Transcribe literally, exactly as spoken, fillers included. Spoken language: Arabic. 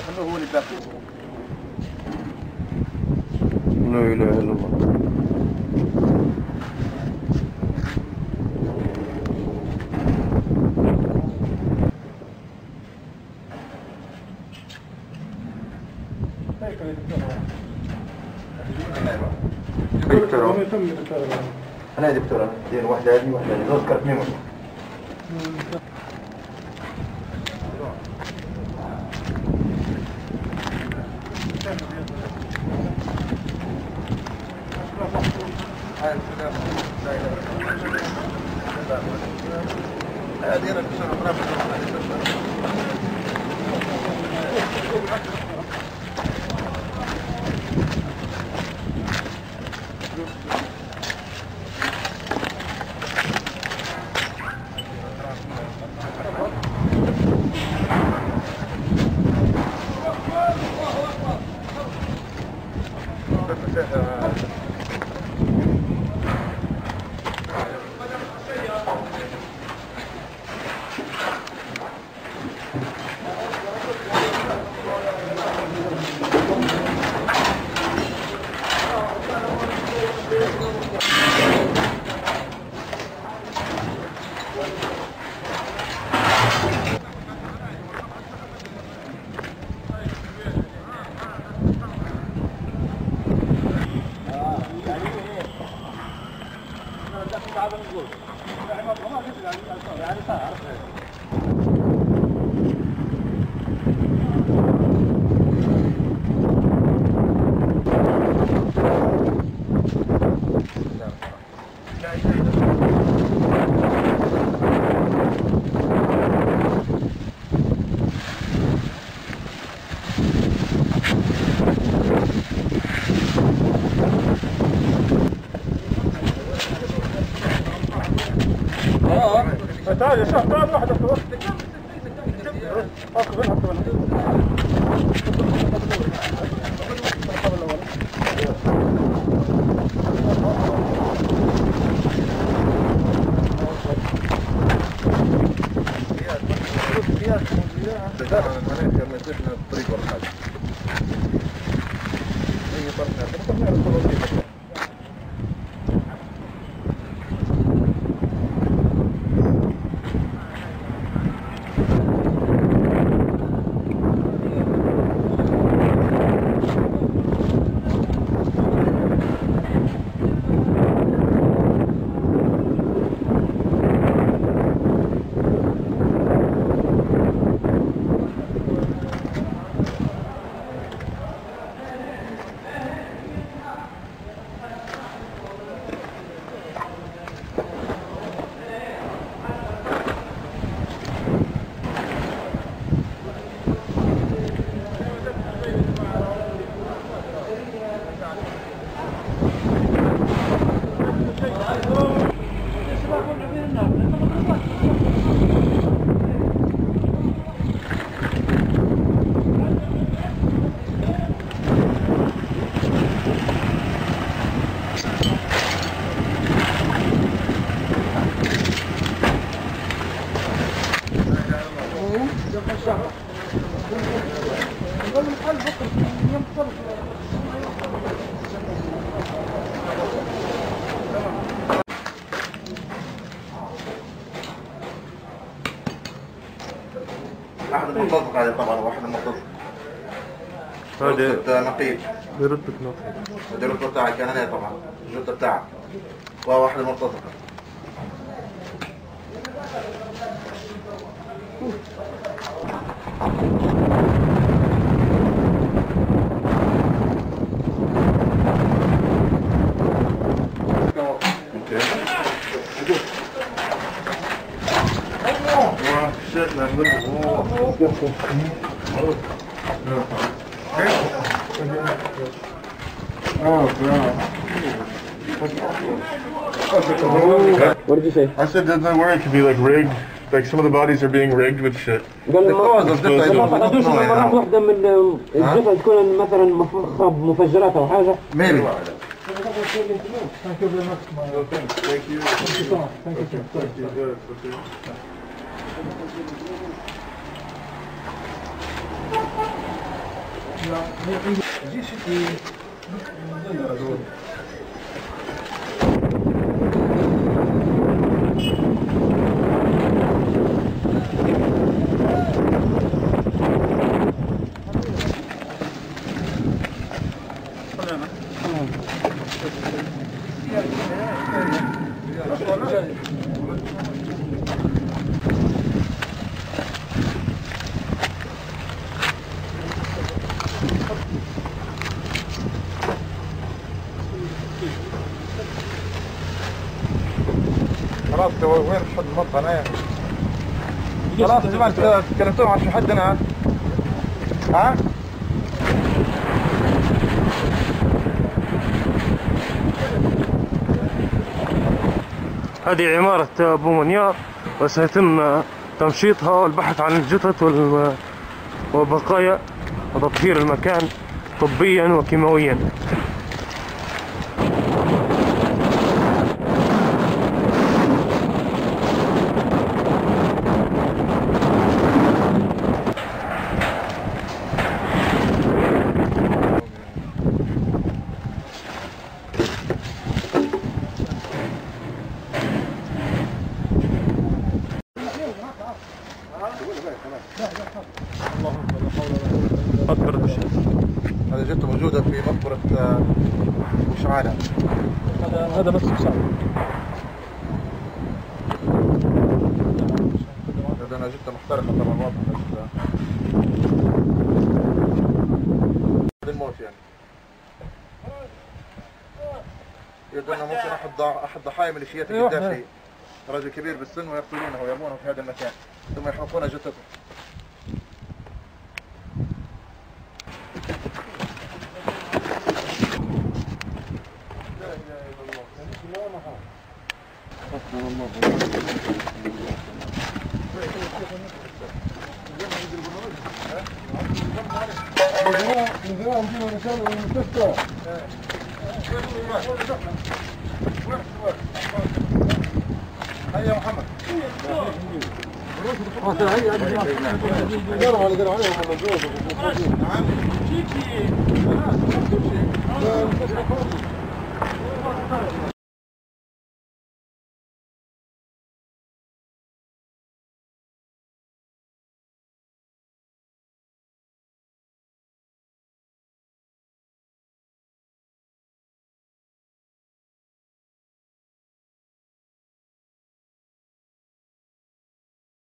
خلوه هو اللي باكل. لا اله الا الله. دكتور انا دكتور دير واحده هذه واحده هذه زوج كرت ميمون. هذه انا كنت المرافق. تعال يا شيخ تعال واحدة في وسط اخذ منها كمان الطريق ولا حاجة اي طريق واحد المرتزق هذا طبعا واحد المرتزق هذا نقيب برتبة نقيب الرتبة بتاعك كان انا طبعا الرتبة بتاعك وهو واحد المرتزق shit, man. Look at the wall. Oh, God. What did you say? I said that worry could be like rigged. Like some of the bodies are being rigged with shit. Maybe. Thank you very much. Thank you. Thank you so much. Thank you. Thank you. Thank you. خلاص وين حد المطبخ انا خلاص يا جماعه تكلمتوا عن شو حد انا ها هذه عمارة أبو منيار وسيتم تمشيطها والبحث عن الجثث وبقايا وتطهير المكان طبيا وكيماويا. هذا جثة موجودة في مقبرة مشعانة. هذا هذا بس مشعانة. هذا أنا جثة محترقة طبعا واضحة. هذا الموت يعني. يبدو أنه ممكن أحد أحد ضحايا ميليشيات القدافي رجل كبير بالسن ويقتلونه ويرمونه في هذا المكان ثم يحرقون جثته. هيا محمد نعم